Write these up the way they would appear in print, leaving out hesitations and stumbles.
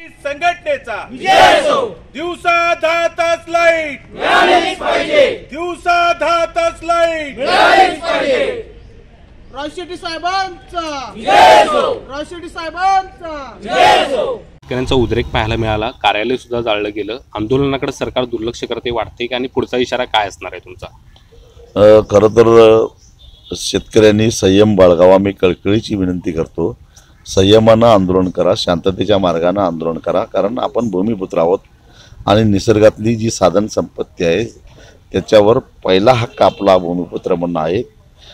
संघटनेचा विजय असो। दिवसा 10 तास लाईट मिळालीच पाहिजे, दिवसा 10 तास लाईट मिळालीच पाहिजे। राजशेट्टी साहेबांचा विजय असो, राजशेट्टी साहेबांचा विजय असो। शेतकऱ्यांचा उद्रेक पाहायला मिळाला, कार्यालय सुद्धा जाळलं गेलं। आंदोलनाकडे सरकार दुर्लक्ष करते वाटते आणि पुढचा इशारा काय असणार आहे तुमचा? खरं तर शेतकऱ्यांनी संयम बाळगावा, मी कळकळीची विनंती करतो। संयमानं आंदोलन करा, शांततेच्या मार्गाने आंदोलन करा, कारण आपण भूमिपुत्र आहोत आणि निसर्गातली जी साधन संपत्ती आहे त्याच्यावर पहिला हक्क आपला भूमिपुत्र म्हणणं आहे।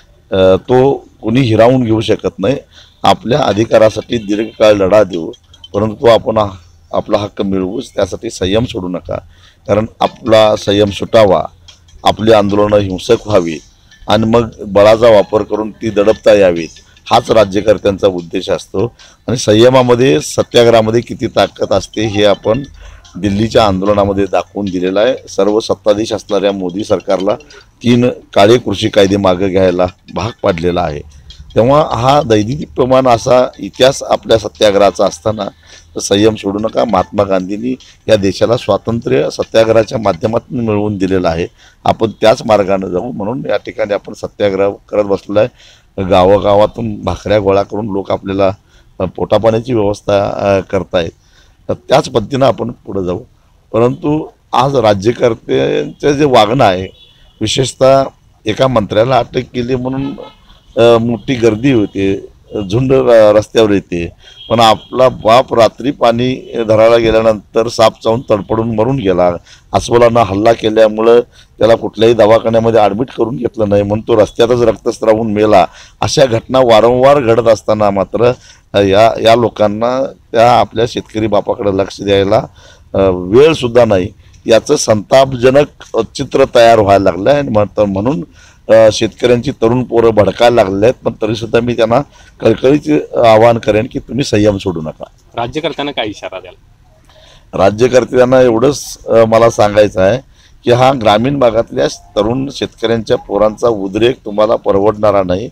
तो कोणी हिरावून घेऊ शकत नाही। आपल्या अधिकारासाठी दीर्घकाळ लढा देऊ, परंतु आपण आपला हक्क मिळवूच, त्यासाठी संयम सोडू नका। कारण आपला संयम सुटावा, आपली आंदोलनं हिंसक व्हावी आणि मग बळाचा वापर करून ती दडपता यावीत, हाच राज्यकर्त्यांचा उद्देश असतो। आणि संयमामध्ये, सत्याग्रहामध्ये किती ताकद असते हे आपण दिल्लीच्या आंदोलनामध्ये दाखवून दिलेलं आहे। सर्व सत्ताधीश असणाऱ्या मोदी सरकारला 3 काळे कृषी कायदे मागे घ्यायला भाग पाडलेला आहे। तेव्हा हा दैदिप्यमान असा इतिहास आपल्या सत्याग्रहाचा असताना संयम सोडू नका। महात्मा गांधींनी या देशाला स्वातंत्र्य सत्याग्रहाच्या माध्यमातून मिळवून दिलेलं आहे, आपण त्याच मार्गाने जाऊ। म्हणून या ठिकाणी आपण सत्याग्रह करत बसलेलो आहे। गावागावातून भाकऱ्या गोळा करून लोक आपल्याला पोटापाण्याची व्यवस्था करतायत, तर त्याच पद्धतीनं आपण पुढे जाऊ। परंतु आज राज्यकर्त्यांचं जे वागणं आहे, विशेषतः एका मंत्र्याला अटक केली म्हणून मोठी गर्दी होते, झुंड रस्त्यावर येते, पण आपला बाप रात्री पाणी धरायला गेल्यानंतर साप चावून तडपडून मरून गेला। अस्वलानं हल्ला केल्यामुळं त्याला कुठल्याही दवाखान्यामध्ये ॲडमिट करून घेतलं नाही, म्हणून तो रस्त्यातच रक्तस्रावून मेला। अशा घटना वारंवार घडत असताना मात्र या लोकांना त्या आपल्या शेतकरी बापाकडे लक्ष द्यायला वेळसुद्धा नाही, याचं संतापजनक चित्र तयार व्हायला लागलं आहे। म्हणून शेतकऱ्यांची तरुण पोरं भडकायला लागले आहेत, पण तरीसुद्धा मी त्यांना कळकळीचे आवाहन करेन की तुम्ही संयम सोडू नका। राज्यकर्त्यांना काय इशारा द्याल? राज्यकर्त्यांना एवढंच मला सांगायचं आहे की हा ग्रामीण भागातल्या तरुण शेतकऱ्यांच्या पोरांचा उद्रेक तुम्हाला परवडणारा नाही।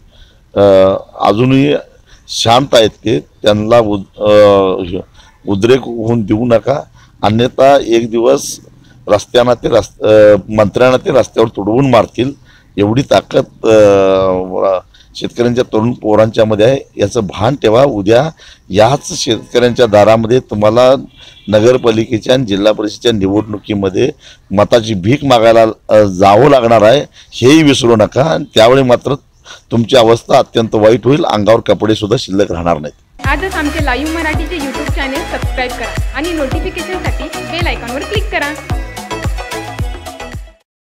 अजूनही शांत आहेत ते, त्यांना उद्रेक होऊन देऊ नका, अन्यथा एक दिवस मंत्र्यांना ते रस्त्यावर तुडवून मारतील, एवढी ताकद शेतकऱ्यांच्या तरुण पोरांच्या मध्ये आहे, याचं भान ठेवा। उद्या याच शेतकऱ्यांच्या दारामध्ये तुम्हाला नगरपालिकेच्या आणि जिल्हा परिषदेच्या निवडणुकीमध्ये मताची भीक मागायला जावं लागणार आहे, हेही विसरू नका। आणि त्यावेळी मात्र तुमची अवस्था अत्यंत वाईट होईल, अंगावर कपडे सुद्धा शिल्लक राहणार नाहीत। आजच आमचे लाईव्ह मराठीचे YouTube चॅनेल सबस्क्राईब करा आणि नोटिफिकेशनसाठी बेल आयकॉनवर क्लिक करा।